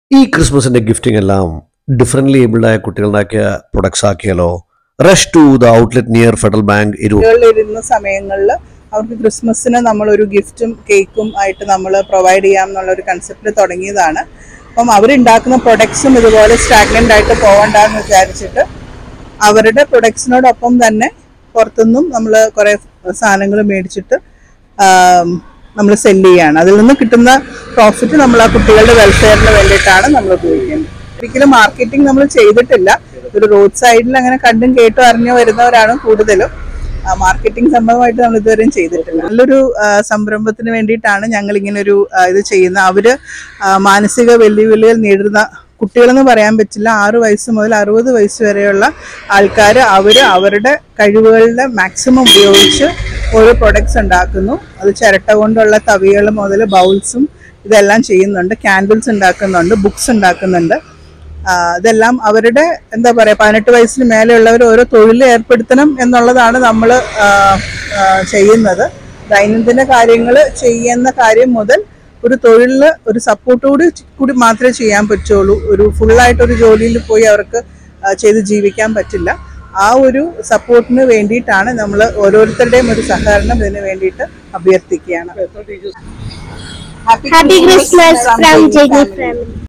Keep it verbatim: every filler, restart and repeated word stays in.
ഈ ക്രിസ്മസിന്റെ ഗിഫ്റ്റിംഗ് എല്ലാം ഡിഫറently ഏബിൾഡ് ആയ കുട്ടികളുണ്ടാക്കിയ പ്രൊഡക്ട്സ് ആക്കിയാലോ? Rush to the outlet near federal bank Iroor. ഇരുന്ന സമയങ്ങളിൽ അവർക്ക് ക്രിസ്മസിന് നമ്മളൊരു ഗിഫ്റ്റും കേക്കും ആയിട്ട് നമ്മൾ പ്രൊവൈഡ് ചെയ്യാം എന്നുള്ള ഒരു കൺസെപ്റ്റ് തുടങ്ങിയതാണ്. അപ്പം അവരുണ്ടാക്കുന്ന പ്രൊഡക്ട്സും ഇതുപോലെ സ്റ്റാഗ്നൻ്റ് ആയിട്ട് പോകണ്ടെന്ന് വിചാരിച്ചിട്ട് അവരുടെ പ്രൊഡക്ട്സിനോടൊപ്പം തന്നെ പുറത്തുനിന്നും നമ്മൾ കുറേ സാധനങ്ങൾ മേടിച്ചിട്ട് നമ്മൾ സെല്ല് ചെയ്യുകയാണ്. അതിൽ നിന്ന് കിട്ടുന്ന പ്രോഫിറ്റ് നമ്മൾ ആ കുട്ടികളുടെ വെൽഫെയറിന് വേണ്ടിയിട്ടാണ് നമ്മൾ ഉപയോഗിക്കുന്നത്. ഒരിക്കലും മാർക്കറ്റിംഗ് നമ്മൾ ചെയ്തിട്ടില്ല. ഒരു റോഡ് സൈഡിൽ അങ്ങനെ കണ്ടും കേട്ടും അറിഞ്ഞു വരുന്നവരാണ് കൂടുതലും. മാർക്കറ്റിംഗ് സംഭവമായിട്ട് നമ്മൾ ഇതുവരെയും ചെയ്തിട്ടില്ല. നല്ലൊരു സംരംഭത്തിന് വേണ്ടിയിട്ടാണ് ഞങ്ങൾ ഇങ്ങനെ ഒരു ഇത് ചെയ്യുന്നത്. അവർ മാനസിക വെല്ലുവിളികൾ നേരിടുന്ന കുട്ടികളെന്ന് പറയാൻ പറ്റില്ല, ആറ് വയസ്സ് മുതൽ അറുപത് വയസ്സ് വരെയുള്ള ആൾക്കാർ അവർ അവരുടെ കഴിവുകളുടെ മാക്സിമം ഉപയോഗിച്ച് ഓരോ പ്രൊഡക്ട്സ് ഉണ്ടാക്കുന്നു. അത് ചിരട്ട കൊണ്ടുള്ള തവികൾ മുതൽ ബൗൾസും ഇതെല്ലാം ചെയ്യുന്നുണ്ട്. ക്യാൻഡിൽസ് ഉണ്ടാക്കുന്നുണ്ട്, ബുക്സ് ഉണ്ടാക്കുന്നുണ്ട്. ഇതെല്ലാം അവരുടെ എന്താ പറയുക, പതിനെട്ട് വയസ്സിന് മേലെയുള്ളവർ ഓരോ തൊഴിൽ ഏർപ്പെടുത്തണം എന്നുള്ളതാണ് നമ്മൾ ചെയ്യുന്നത്. ദൈനംദിന കാര്യങ്ങൾ ചെയ്യുന്ന കാര്യം മുതൽ ഒരു തൊഴിലിൽ ഒരു സപ്പോർട്ടോട് കൂടി മാത്രമേ ചെയ്യാൻ പറ്റുള്ളൂ. ഒരു ഫുള്ളായിട്ടൊരു ജോലിയിൽ പോയി അവർക്ക് ചെയ്ത് ജീവിക്കാൻ പറ്റില്ല. ആ ഒരു സപ്പോർട്ടിന് വേണ്ടിയിട്ടാണ് നമ്മൾ ഓരോരുത്തരുടെയും ഒരു സഹകരണം ഇതിന് വേണ്ടിയിട്ട് അഭ്യർത്ഥിക്കുകയാണ്. Happy Christmas from Jeni.